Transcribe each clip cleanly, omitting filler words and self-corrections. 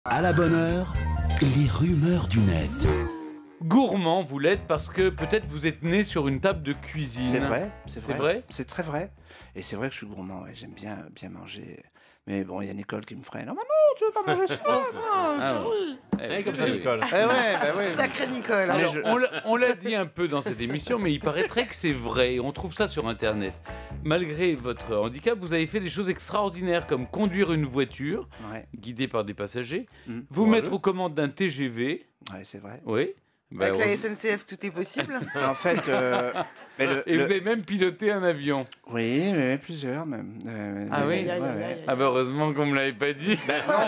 À la bonne heure, les rumeurs du net. Gourmand, vous l'êtes parce que peut-être vous êtes né sur une table de cuisine. C'est vrai, C'est vrai. c'est très vrai. Et c'est vrai que je suis gourmand, ouais, j'aime bien manger. Mais bon, il y a Nicole qui me freine. Non, maman, tu veux pas manger ça? Ah ouais. Comme ça, Nicole. Eh ouais, bah ouais. Sacré Nicole. Alors, je- on l'a dit un peu dans cette émission, mais il paraîtrait que c'est vrai. On trouve ça sur Internet. Malgré votre handicap, vous avez fait des choses extraordinaires comme conduire une voiture Ouais, guidée par des passagers, Mm. vous mettre aux commandes d'un TGV. ouais, c'est vrai. Oui. Bah, Avec la ouais. SNCF, tout est possible. En fait, mais Et vous avez même piloté un avion. oui, mais plusieurs même. Ah oui. ouais, ouais. Ah bah heureusement qu'on me l'avait pas dit.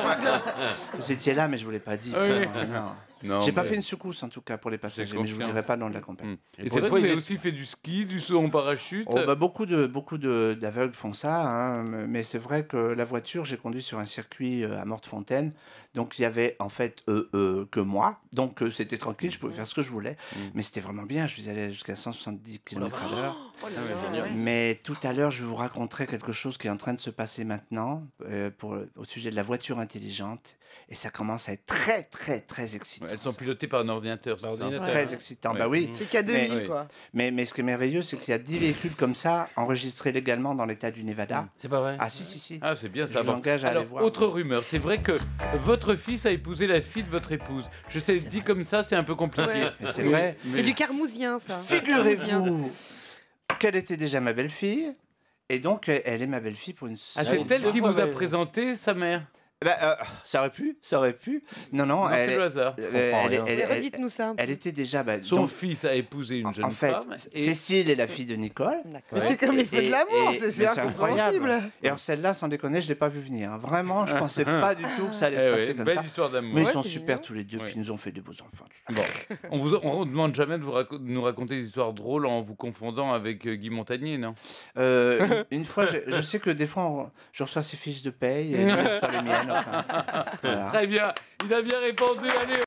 Vous étiez là, mais je vous l'ai pas dit. Ah oui. Non. Non, J'ai pas mais- fait une secousse en tout cas pour les passagers, J'ai mais je vous confiance. dirai pas le nom de la compagnie. Et pour c'est une vrai que fois, vous ils avez étaient- aussi fait du ski, du saut en parachute. Oh, bah, beaucoup d'aveugles font ça, hein, mais c'est vrai que la voiture, j'ai conduit sur un circuit à Mortefontaine, donc il y avait en fait que moi, donc c'était tranquille, je pouvais faire ce que je voulais, mais c'était vraiment bien, je suis allé jusqu'à 170 km/h. Oh là Ah ouais, là, génial. ouais. Mais tout à l'heure, je vais vous raconter quelque chose qui est en train de se passer maintenant au sujet de la voiture intelligente, et ça commence à être très, très, très excitant. Elles sont pilotées par un ordinateur, c'est ça. Ordinateur. Très excitant, Ouais. bah oui. C'est K2000, Mais- quoi. Mais ce qui est merveilleux, c'est qu'il y a 10 véhicules comme ça enregistrés légalement dans l'état du Nevada. C'est pas vrai. Ah si. Ah, c'est bien Je ça. vous engage à Alors, aller voir. autre rumeur, c'est vrai que votre fils a épousé la fille de votre épouse. Je sais, dit comme ça, c'est un peu compliqué. Ouais. Mais c'est vrai. C'est du carmousien, ça. Carmousien. Figurez-vous qu'elle était déjà ma belle-fille. Et donc, elle est ma belle-fille pour une Ah, seule c'est elle qui fois, vous a mais- présenté sa mère. ça aurait pu. Non, Non, c'est elle, le hasard. Mais redites-nous ça. elle était déjà... Son donc, fils a épousé une jeune en fait, femme. Et... Cécile est la fille de Nicole. Mais Ouais. c'est comme les feux de l'amour, c'est mais incompréhensible. Et alors celle-là, sans déconner, je l'ai pas vu venir. Hein. Vraiment, je pensais pas du tout que ça allait Eh se ouais, passer comme belle ça. histoire d'amour. Mais Ouais, ils sont c'est super mignon. tous les deux, Ouais. puis ils nous ont fait des beaux enfants. Bon, on demande jamais de nous raconter des histoires drôles en vous confondant avec Guy Montagnier, non? Une fois, je sais que des fois, je reçois ses fiches de paye et il reçoit les miennes. Enfin, voilà. Très bien, il a bien répondu, allez.